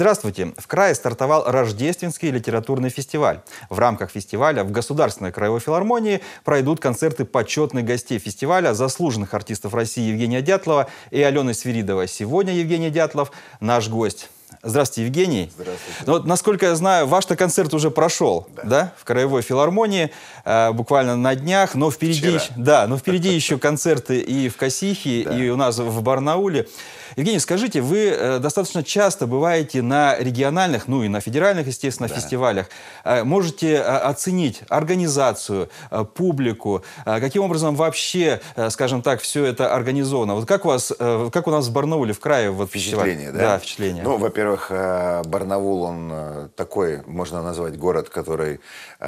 Здравствуйте! В крае стартовал Рождественский литературный фестиваль. В рамках фестиваля в Государственной краевой филармонии пройдут концерты почетных гостей фестиваля, заслуженных артистов России Евгения Дятлова и Алены Свиридовой. Сегодня Евгений Дятлов наш гость. Здравствуйте, Евгений. Здравствуйте. Ну, вот, насколько я знаю, ваш-то концерт уже прошел, да, в Краевой филармонии, буквально на днях, но впереди, впереди еще концерты и в Косихе, и у нас в Барнауле. Евгений, скажите, вы достаточно часто бываете на региональных, ну и на федеральных, естественно, фестивалях. Можете оценить организацию, публику, каким образом вообще, скажем так, все это организовано? Вот как у нас в Барнауле, в крае, вот впечатление, фестиваль? да? Впечатление. Ну, во-первых, Барнаул, он такой, можно назвать, город, который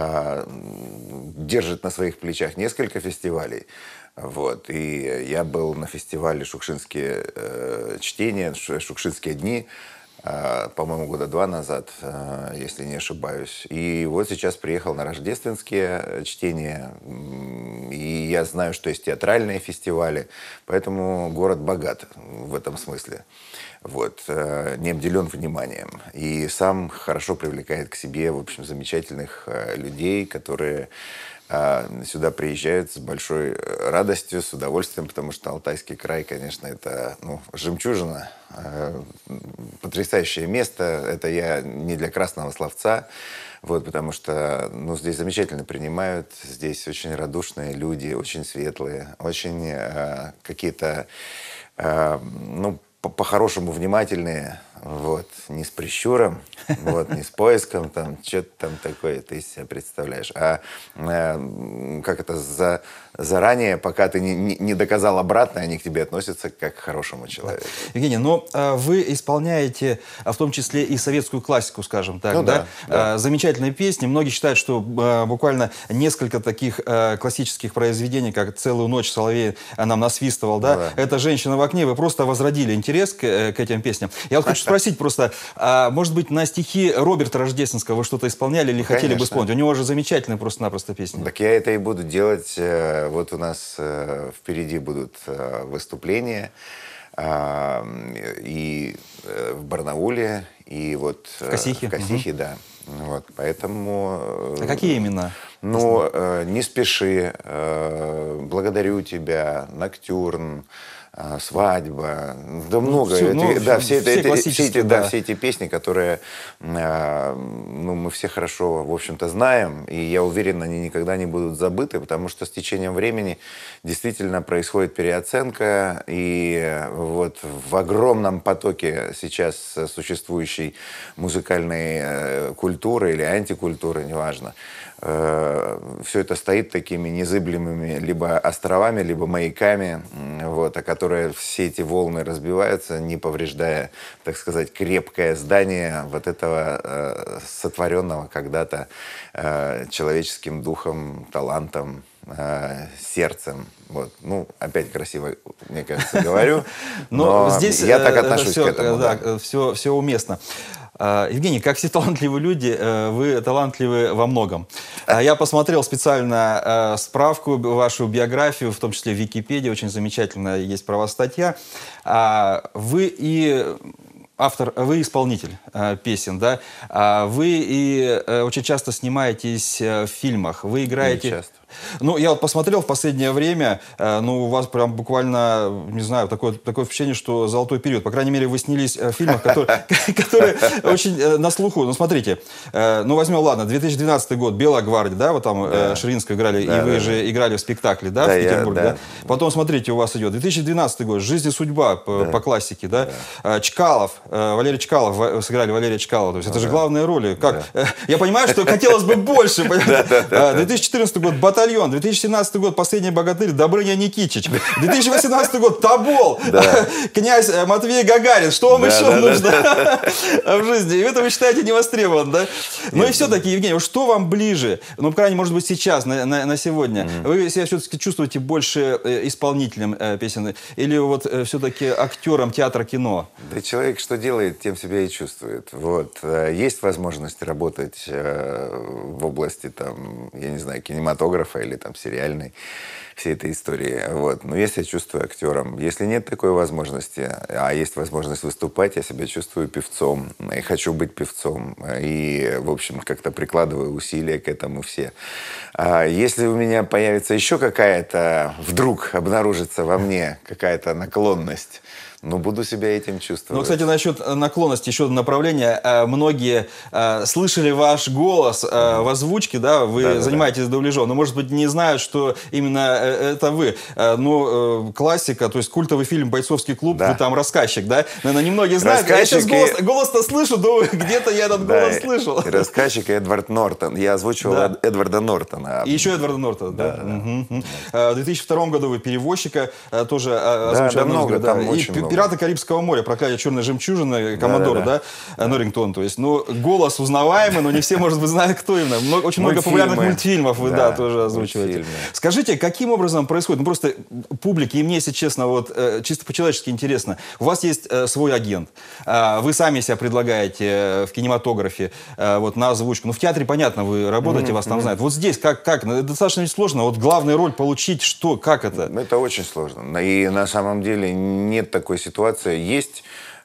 держит на своих плечах несколько фестивалей. Вот. И я был на фестивале «Шукшинские чтения», «Шукшинские дни», по-моему, года 2 назад, если не ошибаюсь. И вот сейчас приехал на рождественские чтения. И я знаю, что есть театральные фестивали. Поэтому город богат в этом смысле. Вот, не обделен вниманием. И сам хорошо привлекает к себе, в общем, замечательных людей, которые сюда приезжают с большой радостью, с удовольствием, потому что Алтайский край, конечно, это жемчужина, потрясающее место. Это я не для красного словца, вот, потому что здесь замечательно принимают, здесь очень радушные люди, очень светлые, очень какие-то, по-хорошему внимательные, вот, не с прищуром, вот, не с поиском, там, что-то там такое ты из себя представляешь, а как это, заранее, пока ты не доказал обратное, они к тебе относятся как к хорошему человеку. Евгений, но вы исполняете в том числе и советскую классику, скажем так, да. Замечательные песни. Многие считают, что буквально несколько таких классических произведений, как «Целую ночь соловей нам насвистывал», «Эта женщина в окне», вы просто возродили интерес к этим песням. Я вот хочу спросить просто, может быть, на стихи Роберта Рождественского вы что-то исполняли или хотели бы исполнить? У него же замечательные просто-напросто песни. Так я это и буду делать. Вот у нас впереди будут выступления и в Барнауле, и вот в Косихе, да. Вот, поэтому... А какие именно? «Не спеши», «Благодарю тебя», «Ноктюрн», «Свадьба», да много. Все эти песни, которые мы все хорошо, в общем-то, знаем, и я уверен, они никогда не будут забыты, потому что с течением времени действительно происходит переоценка, и вот в огромном потоке сейчас существующей музыкальной культуры или антикультуры, неважно, все это стоит такими незыблемыми либо островами, либо маяками, вот, о которые все эти волны разбиваются, не повреждая, так сказать, крепкое здание вот этого сотворенного когда-то человеческим духом, талантом, сердцем. Вот. Опять красиво, мне кажется, говорю, но здесь я так отношусь к этому. Да, все уместно. Евгений, как все талантливые люди, вы талантливы во многом. Я посмотрел специально справку, вашу биографию, в том числе в Википедии, очень замечательная есть про вас статья. Вы и автор, вы исполнитель песен, да? Вы и очень часто снимаетесь в фильмах, вы играете... Не часто. Я вот посмотрел в последнее время, у вас прям буквально, не знаю, такое впечатление, что золотой период. По крайней мере, вы снялись в фильмах, которые очень на слуху. Смотрите, возьмем, ладно, 2012 год, «Белая гвардия», да, вот там Ширинскую играли, и вы же играли в спектакле, да, в Петербурге, да? Потом, смотрите, у вас идет 2012 год, «Жизнь и судьба» по классике, да? Чкалов, Валерий Чкалов, сыграли Валерия Чкалова, то есть это же главные роли. Я понимаю, что хотелось бы больше. 2014 год, «Батальон», 2017 год «Последний богатырь», Добрыня Никитич, 2018 год «Тобол», князь Матвей Гагарин. Что вам еще нужно в жизни? И это вы считаете невостребованным, да? И все-таки, Евгений, что вам ближе? По крайней мере, может быть, сейчас, на сегодня. Вы себя все-таки чувствуете больше исполнителем песен или вот все-таки актером театра, кино? Да человек что делает, тем себя и чувствует. Вот. Есть возможность работать в области, там, я не знаю, кинематографа, кинематографа или там сериальной всей этой истории. Вот. Но я себя чувствую актером. Если нет такой возможности, а есть возможность выступать, я себя чувствую певцом. И хочу быть певцом. И, в общем, как-то прикладываю усилия к этому все. А если у меня появится еще какая-то, вдруг обнаружится во мне какая-то наклонность, ну, буду себя этим чувствовать. Ну, кстати, насчет наклонности, еще одно направление. Многие слышали ваш голос в озвучке, да, вы занимаетесь дубляжом, но, может быть, не знают, что именно это вы. Ну, классика, то есть культовый фильм «Бойцовский клуб», вы там рассказчик, да? Наверное, немногие знают. Я сейчас голос-то слышу, думаю, где-то я этот голос слышал. Рассказчик Эдвард Нортон. Я озвучивал Эдварда Нортона. И еще Эдварда Нортона, да? В 2002 году вы перевозчика тоже озвучивали. Да, много, там очень много. «Пираты Карибского моря», «Проклятие черной жемчужины», «Коммодор», да, Норрингтон. То есть, ну, голос узнаваемый, но не все, может быть, знают, кто именно. Очень много популярных мультфильмов вы, тоже озвучиваете. Скажите, каким образом происходит? Ну, просто публике и мне, если честно, вот чисто по-человечески интересно. У вас есть свой агент. Вы сами себя предлагаете в кинематографе вот на озвучку. Ну, в театре, понятно, вы работаете, вас там знают. Вот здесь как? Это достаточно сложно. Вот главную роль получить, что, как это? Это очень сложно. И на самом деле нет такой ситуации. Есть,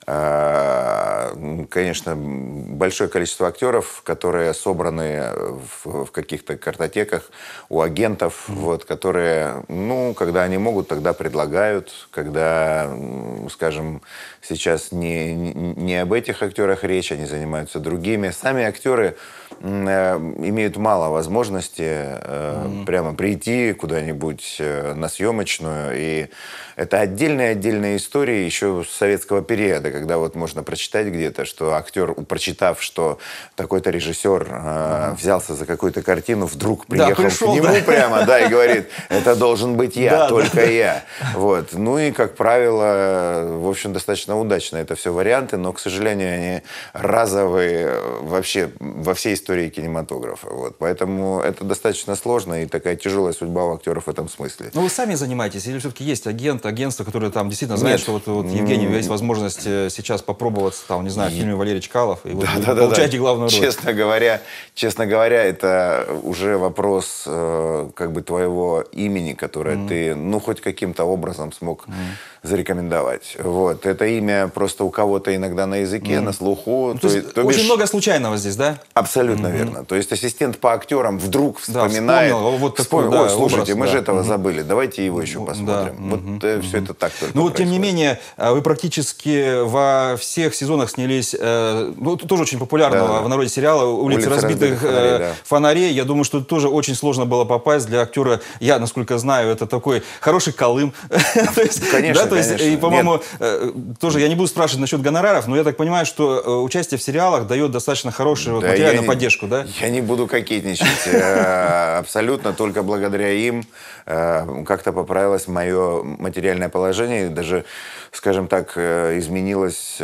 конечно, большое количество актеров, которые собраны в каких-то картотеках у агентов, вот, которые, ну, когда они могут, тогда предлагают, когда, скажем, сейчас не об этих актерах речь, они занимаются другими. Сами актеры имеют мало возможности прямо прийти куда-нибудь на съемочную. И это отдельная история еще с советского периода, когда вот можно прочитать где-то, что актер, прочитав, что такой-то режиссер взялся за какую-то картину, вдруг приехал к нему прямо, и говорит, это должен быть я, только я. Вот. Ну и, как правило, в общем, достаточно удачно это все варианты, но, к сожалению, они разовые вообще во всей истории кинематографа. Вот. Поэтому это достаточно сложно и такая тяжелая судьба у актеров в этом смысле. Но вы сами занимаетесь или все-таки есть агентство, которое там действительно знает, что вот Евгений, у вас есть возможность сейчас попробоваться, там, не знаю, в фильме Валерий Чкалов, и вот получаете главную роль? Честно говоря, это уже вопрос как бы твоего имени, которое ты, ну, хоть каким-то образом смог зарекомендовать. Вот. Это имя просто у кого-то иногда на языке, на слуху. Ну, то есть очень много случайного здесь, да? Абсолютно верно. То есть ассистент по актерам вдруг вспоминает. Вспомнил, ой, слушайте, мы же этого забыли, давайте его еще посмотрим. Вот все это так только. Ну вот, тем не менее, вы практически во всех сезонах снялись, ну, тоже очень популярного в народе сериала «Улицы разбитых фонарей». Я думаю, что это тоже очень сложно было попасть для актера. Я, насколько знаю, это такой хороший Колым. Конечно. И, по-моему, тоже я не буду спрашивать насчет гонораров, но я так понимаю, что участие в сериалах дает достаточно хорошую материальную поддержку, да? Я не буду кокетничать. Абсолютно только благодаря им как-то поправилось мое материальное положение. Даже, скажем так, изменилось,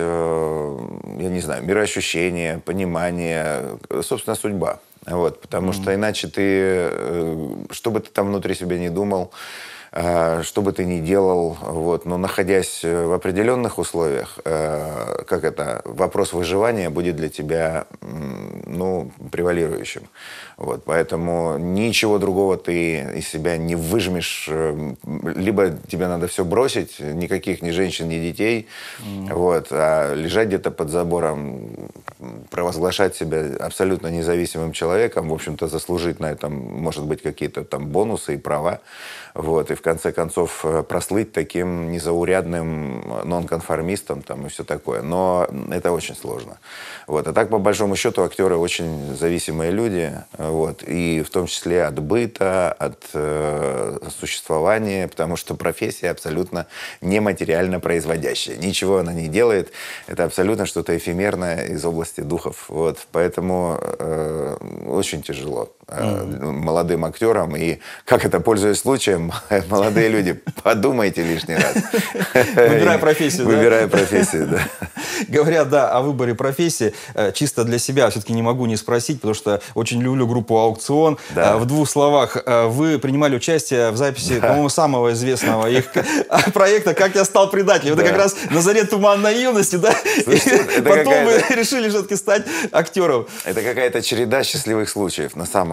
я не знаю, мироощущение, понимание, собственно, судьба. Вот, потому что иначе ты, что бы ты там внутри себя не думал, что бы ты ни делал, вот, но находясь в определенных условиях, как это, вопрос выживания будет для тебя, ну, превалирующим. Вот, поэтому ничего другого ты из себя не выжмешь. Либо тебе надо все бросить, никаких ни женщин, ни детей, вот, а лежать где-то под забором, провозглашать себя абсолютно независимым человеком, в общем-то, заслужить на этом, может быть, какие-то там бонусы и права. Вот, и в конце концов прослыть таким незаурядным нонконформистом там, и все такое. Но это очень сложно. Вот. А так, по большому счету, актеры очень зависимые люди. Вот. И в том числе от быта, от существования, потому что профессия абсолютно нематериально производящая. Ничего она не делает. Это абсолютно что-то эфемерное из области духов. Вот. Поэтому очень тяжело молодым актерам. И как это, пользуясь случаем, молодые люди, подумайте лишний раз. Выбирая профессию, да? Выбирая профессию, да. Говоря, да, о выборе профессии, чисто для себя все-таки не могу не спросить, потому что очень люблю группу «Аукцион». Да. В двух словах, вы принимали участие в записи, по-моему, самого известного их проекта «Как я стал предателем». Это как раз на заре туманной юности, да? Потом вы решили все-таки стать актером. Это какая-то череда счастливых случаев, на самом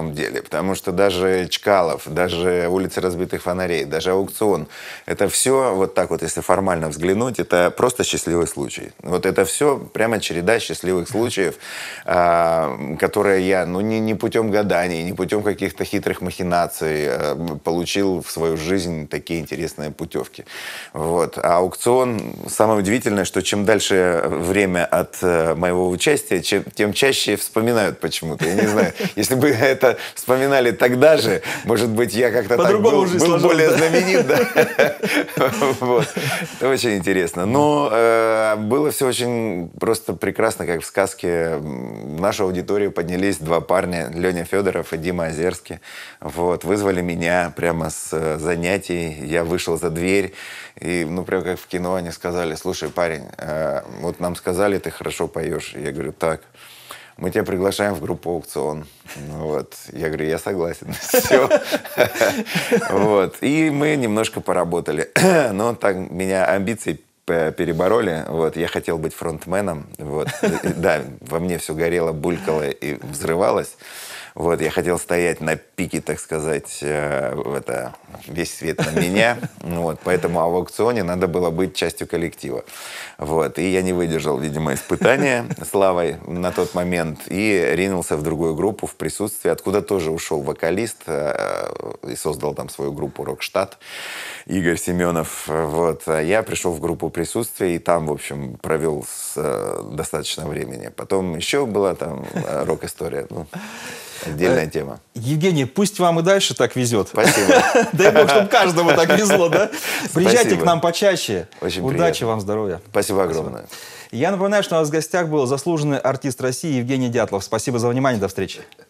самом деле, потому что даже Чкалов, даже улица разбитых фонарей, даже аукцион, это все вот так вот, если формально взглянуть, это просто счастливый случай. Вот это все прямо череда счастливых случаев, которые я, ну, не путем гаданий, не путем каких-то хитрых махинаций получил в свою жизнь такие интересные путевки. Вот. А аукцион, самое удивительное, что чем дальше время от моего участия, тем чаще вспоминают почему-то. Я не знаю, если бы это вспоминали тогда же, может быть, я как-то так был более знаменит. Это очень интересно. Но было все очень просто прекрасно, как в сказке. В нашу аудиторию поднялись два парня, Леня Федоров и Дима Озерский. Вот. Вызвали меня прямо с занятий. Я вышел за дверь. И, ну, прям как в кино, они сказали: слушай, парень, вот нам сказали, ты хорошо поешь. Я говорю: так, мы тебя приглашаем в группу «Аукцион». Вот. Я говорю: я согласен. Все. Вот. И мы немножко поработали. Но так меня амбиции перебороли. Вот. Я хотел быть фронтменом. Вот. Да, во мне все горело, булькало и взрывалось. Вот, я хотел стоять на пике, так сказать, весь свет на меня. Вот, поэтому в аукционе надо было быть частью коллектива. Вот, и я не выдержал, видимо, испытания славой на тот момент и ринулся в другую группу в присутствии, откуда тоже ушел вокалист и создал там свою группу «Рокштадт» Игорь Семенов. Вот, а я пришел в группу присутствия и там, в общем, провел достаточно времени. Потом еще была там рок-история. Ну, отдельная тема. Евгений, пусть вам и дальше так везет. Спасибо. Дай бог, чтобы каждому так везло, да? Приезжайте к нам почаще. Очень удачи приятно. вам, здоровья. Спасибо огромное. Я напоминаю, что у нас в гостях был заслуженный артист России Евгений Дятлов. Спасибо за внимание, до встречи.